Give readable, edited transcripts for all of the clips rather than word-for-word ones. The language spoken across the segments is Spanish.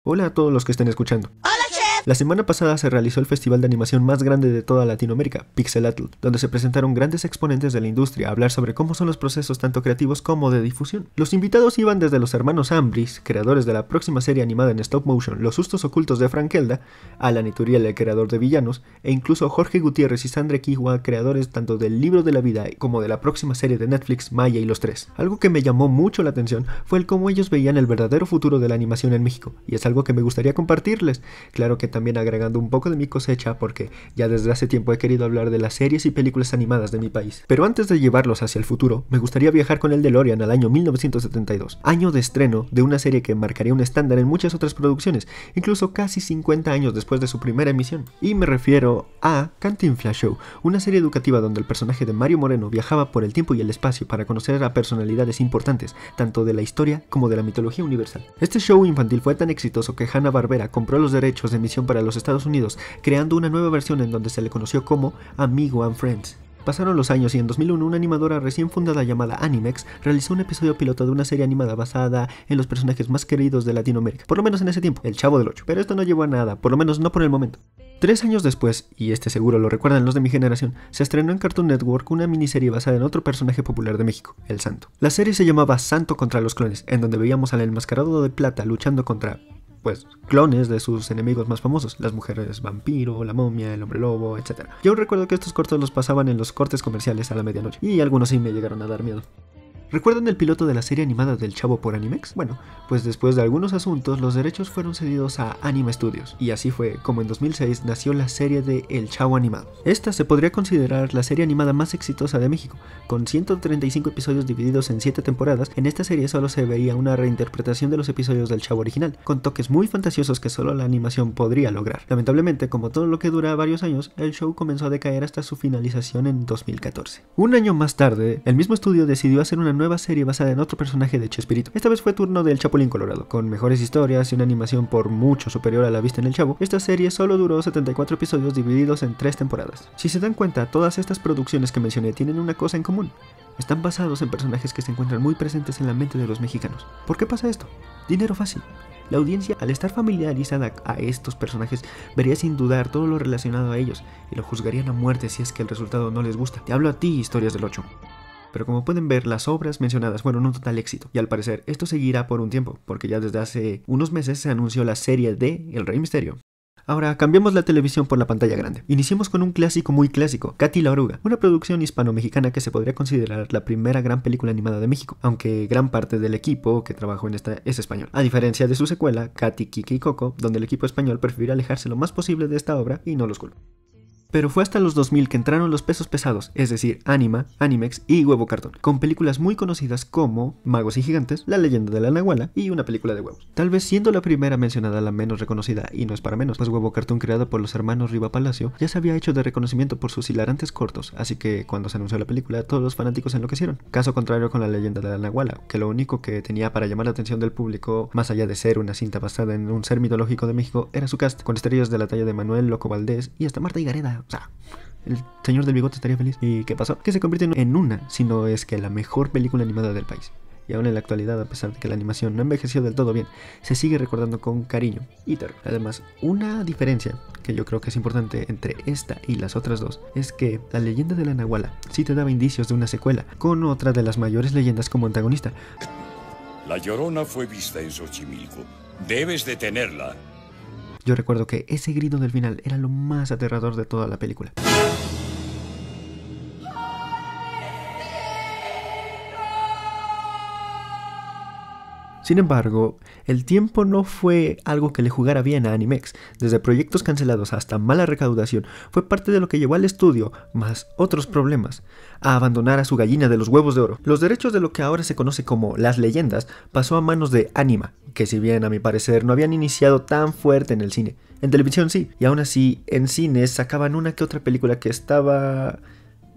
Hola a todos los que estén escuchando. La semana pasada se realizó el festival de animación más grande de toda Latinoamérica, Pixelatl, donde se presentaron grandes exponentes de la industria a hablar sobre cómo son los procesos tanto creativos como de difusión. Los invitados iban desde los hermanos Ambris, creadores de la próxima serie animada en stop motion Los sustos ocultos de Frankelda, Alan Ituriel, el creador de Villanos, e incluso Jorge Gutiérrez y Sandra Quijua, creadores tanto del Libro de la Vida como de la próxima serie de Netflix Maya y los Tres. Algo que me llamó mucho la atención fue el cómo ellos veían el verdadero futuro de la animación en México, y es algo que me gustaría compartirles. Claro que también agregando un poco de mi cosecha, porque ya desde hace tiempo he querido hablar de las series y películas animadas de mi país. Pero antes de llevarlos hacia el futuro, me gustaría viajar con el DeLorean al año 1972, año de estreno de una serie que marcaría un estándar en muchas otras producciones, incluso casi 50 años después de su primera emisión. Y me refiero a Cantinflas Show, una serie educativa donde el personaje de Mario Moreno viajaba por el tiempo y el espacio para conocer a personalidades importantes, tanto de la historia como de la mitología universal. Este show infantil fue tan exitoso que Hanna-Barbera compró los derechos de emisión para los Estados Unidos, creando una nueva versión en donde se le conoció como Amigo and Friends. Pasaron los años y en 2001 una animadora recién fundada llamada Animex realizó un episodio piloto de una serie animada basada en los personajes más queridos de Latinoamérica, por lo menos en ese tiempo, El Chavo del Ocho. Pero esto no llevó a nada, por lo menos no por el momento. 3 años después, y este seguro lo recuerdan los de mi generación, se estrenó en Cartoon Network una miniserie basada en otro personaje popular de México, el Santo. La serie se llamaba Santo contra los clones, en donde veíamos al enmascarado de plata luchando contra clones de sus enemigos más famosos, las mujeres vampiro, la momia, el hombre lobo, etc. Yo recuerdo que estos cortos los pasaban en los cortes comerciales a la medianoche, y algunos sí me llegaron a dar miedo. ¿Recuerdan el piloto de la serie animada del Chavo por Animex? Bueno, pues después de algunos asuntos, los derechos fueron cedidos a Anima Studios, y así fue como en 2006 nació la serie de El Chavo animado. Esta se podría considerar la serie animada más exitosa de México, con 135 episodios divididos en 7 temporadas. En esta serie solo se veía una reinterpretación de los episodios del Chavo original, con toques muy fantasiosos que solo la animación podría lograr. Lamentablemente, como todo lo que dura varios años, el show comenzó a decaer hasta su finalización en 2014. Un año más tarde, el mismo estudio decidió hacer una nueva serie basada en otro personaje de Chespirito. Esta vez fue turno del Chapulín Colorado. Con mejores historias y una animación por mucho superior a la vista en El Chavo, esta serie solo duró 74 episodios divididos en 3 temporadas. Si se dan cuenta, todas estas producciones que mencioné tienen una cosa en común. Están basados en personajes que se encuentran muy presentes en la mente de los mexicanos. ¿Por qué pasa esto? Dinero fácil. La audiencia, al estar familiarizada a estos personajes, vería sin dudar todo lo relacionado a ellos y lo juzgarían a muerte si es que el resultado no les gusta. Te hablo a ti, Historias del 8. Pero como pueden ver, las obras mencionadas fueron un total éxito, y al parecer esto seguirá por un tiempo, porque ya desde hace unos meses se anunció la serie de El Rey Misterio. Ahora cambiamos la televisión por la pantalla grande. Iniciemos con un clásico muy clásico, Katy la Oruga, una producción hispano-mexicana que se podría considerar la primera gran película animada de México, aunque gran parte del equipo que trabajó en esta es español. A diferencia de su secuela, Katy, Kiki y Coco, donde el equipo español prefirió alejarse lo más posible de esta obra y no los culpo. Pero fue hasta los 2000 que entraron los pesos pesados, es decir, Anima, Animex y Huevo Cartón, con películas muy conocidas como Magos y Gigantes, La Leyenda de la Nahuala y Una película de huevos. Tal vez siendo la primera mencionada la menos reconocida, y no es para menos, pues Huevo Cartón, creado por los hermanos Riva Palacio, ya se había hecho de reconocimiento por sus hilarantes cortos, así que cuando se anunció la película, todos los fanáticos enloquecieron. Caso contrario con La Leyenda de la Nahuala, que lo único que tenía para llamar la atención del público, más allá de ser una cinta basada en un ser mitológico de México, era su cast, con estrellas de la talla de Manuel Loco Valdés y hasta Marta Higareda. O sea, el señor del bigote estaría feliz. ¿Y qué pasó? Que se convierte en una, si no es que la mejor película animada del país. Y aún en la actualidad, a pesar de que la animación no envejeció del todo bien, se sigue recordando con cariño y terror. Además, una diferencia que yo creo que es importante entre esta y las otras dos es que La Leyenda de la Nahuala sí te daba indicios de una secuela, con otra de las mayores leyendas como antagonista. La Llorona fue vista en Xochimilco. Debes detenerla. Yo recuerdo que ese grito del final era lo más aterrador de toda la película. Sin embargo, el tiempo no fue algo que le jugara bien a Animex. Desde proyectos cancelados hasta mala recaudación, fue parte de lo que llevó al estudio, más otros problemas, a abandonar a su gallina de los huevos de oro. Los derechos de lo que ahora se conoce como Las Leyendas pasó a manos de Anima, que si bien a mi parecer no habían iniciado tan fuerte en el cine, en televisión sí, y aún así en cines sacaban una que otra película que estaba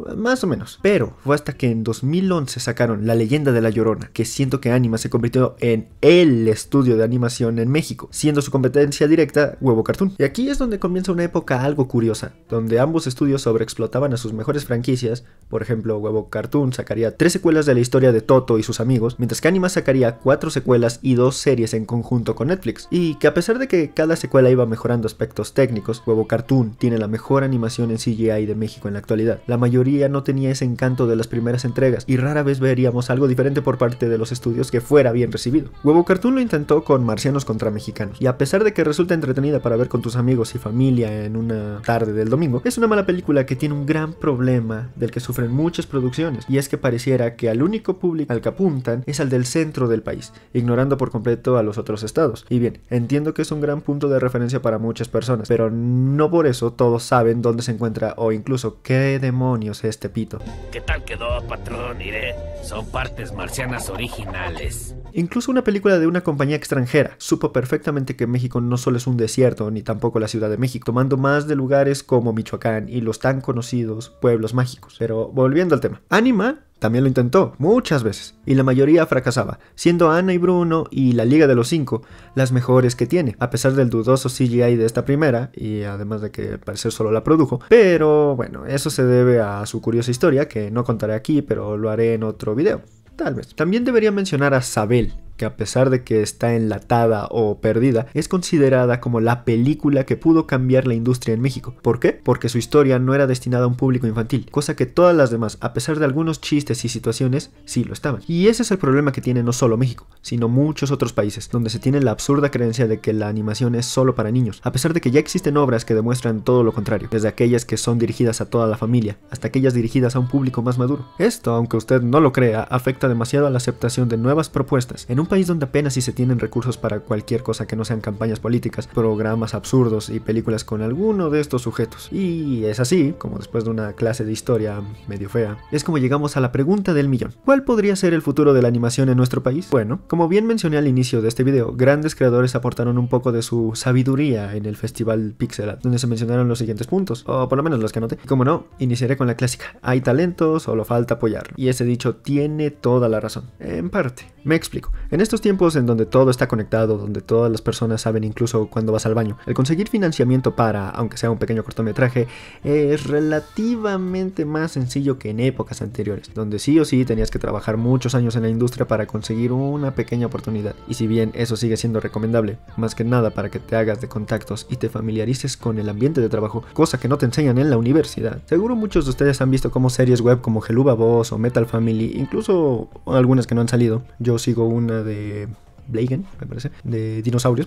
más o menos. Pero fue hasta que en 2011 sacaron La Leyenda de la Llorona, que siento que Anima se convirtió en el estudio de animación en México, siendo su competencia directa Huevo Cartoon. Y aquí es donde comienza una época algo curiosa, donde ambos estudios sobreexplotaban a sus mejores franquicias. Por ejemplo, Huevo Cartoon sacaría 3 secuelas de la historia de Toto y sus amigos, mientras que Anima sacaría 4 secuelas y 2 series en conjunto con Netflix. Y que a pesar de que cada secuela iba mejorando aspectos técnicos, Huevo Cartoon tiene la mejor animación en CGI de México en la actualidad. La mayoría no tenía ese encanto de las primeras entregas y rara vez veríamos algo diferente por parte de los estudios que fuera bien recibido. Huevo Cartoon lo intentó con Marcianos contra Mexicanos, y a pesar de que resulta entretenida para ver con tus amigos y familia en una tarde del domingo, es una mala película que tiene un gran problema del que sufren muchas producciones, y es que pareciera que al único público al que apuntan es al del centro del país, ignorando por completo a los otros estados. Y bien, entiendo que es un gran punto de referencia para muchas personas, pero no por eso todos saben dónde se encuentra o incluso qué demonios es Tepito. ¿Qué tal quedó, patrón? Mire, son partes marcianas originales. Incluso una película de una compañía extranjera supo perfectamente que México no solo es un desierto, ni tampoco la Ciudad de México, tomando más de lugares como Michoacán y los tan conocidos pueblos mágicos. Pero volviendo al tema, Anima también lo intentó muchas veces, y la mayoría fracasaba, siendo Ana y Bruno y la Liga de los Cinco las mejores que tiene, a pesar del dudoso CGI de esta primera, y además de que al parecer solo la produjo. Pero bueno, eso se debe a su curiosa historia, que no contaré aquí, pero lo haré en otro video. Tal vez. También debería mencionar a Sabel, que a pesar de que está enlatada o perdida, es considerada como la película que pudo cambiar la industria en México. ¿Por qué? Porque su historia no era destinada a un público infantil, cosa que todas las demás, a pesar de algunos chistes y situaciones, sí lo estaban. Y ese es el problema que tiene no solo México, sino muchos otros países, donde se tiene la absurda creencia de que la animación es solo para niños, a pesar de que ya existen obras que demuestran todo lo contrario, desde aquellas que son dirigidas a toda la familia, hasta aquellas dirigidas a un público más maduro. Esto, aunque usted no lo crea, afecta demasiado a la aceptación de nuevas propuestas, en un país donde apenas si se tienen recursos para cualquier cosa que no sean campañas políticas, programas absurdos y películas con alguno de estos sujetos. Y es así, como después de una clase de historia medio fea, es como llegamos a la pregunta del millón. ¿Cuál podría ser el futuro de la animación en nuestro país? Bueno, como bien mencioné al inicio de este video, grandes creadores aportaron un poco de su sabiduría en el festival Pixelat, donde se mencionaron los siguientes puntos, o por lo menos los que anoté. Y como no, iniciaré con la clásica: hay talento, solo falta apoyarlo. Y ese dicho tiene toda la razón, en parte. Me explico. En estos tiempos en donde todo está conectado, donde todas las personas saben incluso cuando vas al baño, el conseguir financiamiento para, aunque sea un pequeño cortometraje, es relativamente más sencillo que en épocas anteriores, donde sí o sí tenías que trabajar muchos años en la industria para conseguir una pequeña oportunidad. Y si bien eso sigue siendo recomendable, más que nada para que te hagas de contactos y te familiarices con el ambiente de trabajo, cosa que no te enseñan en la universidad. Seguro muchos de ustedes han visto como series web como Hello Boss o Metal Family, incluso algunas que no han salido. Yo sigo una de Blagen, me parece, de dinosaurios.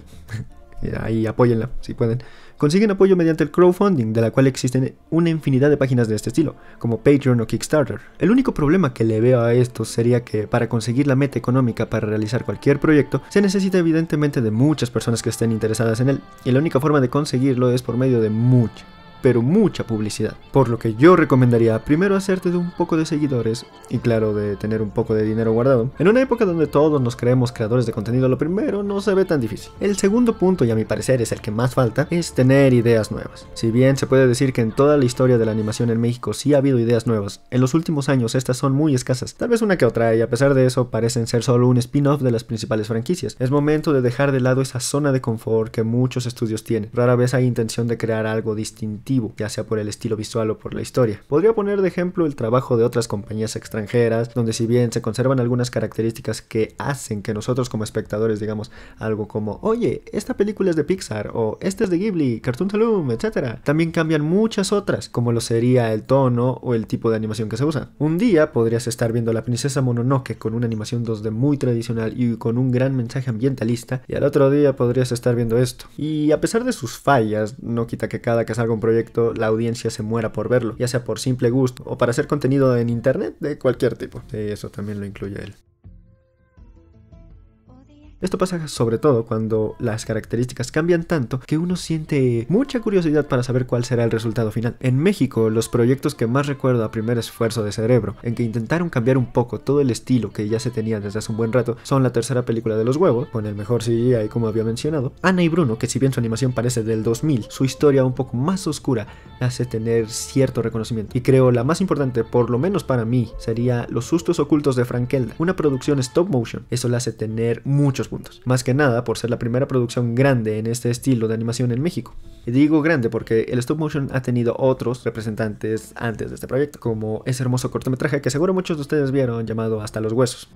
Ahí apóyenla si pueden. Consiguen apoyo mediante el crowdfunding, de la cual existen una infinidad de páginas de este estilo, como Patreon o Kickstarter. El único problema que le veo a esto sería que para conseguir la meta económica para realizar cualquier proyecto, se necesita evidentemente de muchas personas que estén interesadas en él, y la única forma de conseguirlo es por medio de mucha publicidad. Por lo que yo recomendaría primero hacerte de un poco de seguidores y claro, de tener un poco de dinero guardado. En una época donde todos nos creemos creadores de contenido, lo primero no se ve tan difícil. El segundo punto, y a mi parecer es el que más falta, es tener ideas nuevas. Si bien se puede decir que en toda la historia de la animación en México sí ha habido ideas nuevas, en los últimos años estas son muy escasas, tal vez una que otra, y a pesar de eso parecen ser solo un spin-off de las principales franquicias. Es momento de dejar de lado esa zona de confort que muchos estudios tienen. Rara vez hay intención de crear algo distintivo, ya sea por el estilo visual o por la historia. Podría poner de ejemplo el trabajo de otras compañías extranjeras, donde si bien se conservan algunas características que hacen que nosotros como espectadores digamos algo como: oye, esta película es de Pixar, o este es de Ghibli, Cartoon Saloon, etc. También cambian muchas otras, como lo sería el tono o el tipo de animación que se usa. Un día podrías estar viendo La Princesa Mononoke con una animación 2D muy tradicional y con un gran mensaje ambientalista, y al otro día podrías estar viendo esto. Y a pesar de sus fallas, no quita que cada que salga un proyecto la audiencia se muera por verlo, ya sea por simple gusto o para hacer contenido en internet de cualquier tipo. Sí, eso también lo incluye él. Esto pasa sobre todo cuando las características cambian tanto que uno siente mucha curiosidad para saber cuál será el resultado final. En México, los proyectos que más recuerdo a primer esfuerzo de cerebro, en que intentaron cambiar un poco todo el estilo que ya se tenía desde hace un buen rato, son la tercera película de Los Huevos, con el mejor CGI como había mencionado, Ana y Bruno, que si bien su animación parece del 2000, su historia un poco más oscura hace tener cierto reconocimiento. Y creo la más importante, por lo menos para mí, sería Los sustos ocultos de Frankelda, una producción stop motion. Eso le hace tener muchos puntos, más que nada por ser la primera producción grande en este estilo de animación en México. Y digo grande porque el stop motion ha tenido otros representantes antes de este proyecto, como ese hermoso cortometraje que seguro muchos de ustedes vieron llamado Hasta los Huesos.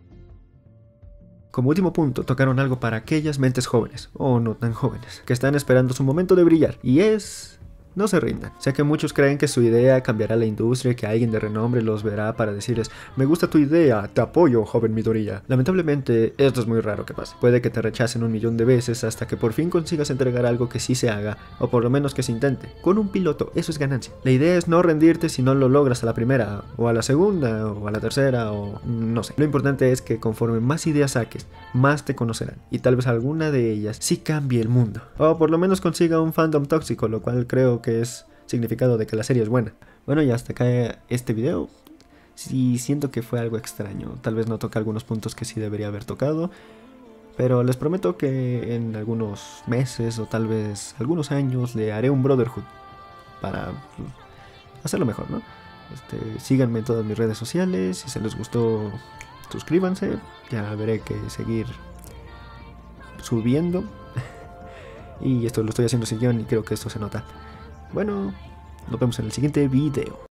Como último punto, tocaron algo para aquellas mentes jóvenes, o no tan jóvenes, que están esperando su momento de brillar, y es... no se rindan. Sé que muchos creen que su idea cambiará la industria y que alguien de renombre los verá para decirles: me gusta tu idea, te apoyo, joven Midoriya. Lamentablemente, esto es muy raro que pase. Puede que te rechacen 1.000.000 de veces hasta que por fin consigas entregar algo que sí se haga, o por lo menos que se intente. Con un piloto, eso es ganancia. La idea es no rendirte si no lo logras a la primera, o a la segunda, o a la tercera, o no sé. Lo importante es que conforme más ideas saques, más te conocerán, y tal vez alguna de ellas sí cambie el mundo, o por lo menos consiga un fandom tóxico, lo cual creo que es significado de que la serie es buena. Bueno, y hasta acá este video. Sí, siento que fue algo extraño, tal vez no toca algunos puntos que sí debería haber tocado, pero les prometo que en algunos meses o tal vez algunos años le haré un Brotherhood para hacerlo mejor, ¿no? Síganme en todas mis redes sociales, si se les gustó suscríbanse, ya veré que seguir subiendo. Y esto lo estoy haciendo sin guión y creo que esto se nota. Bueno, nos vemos en el siguiente video.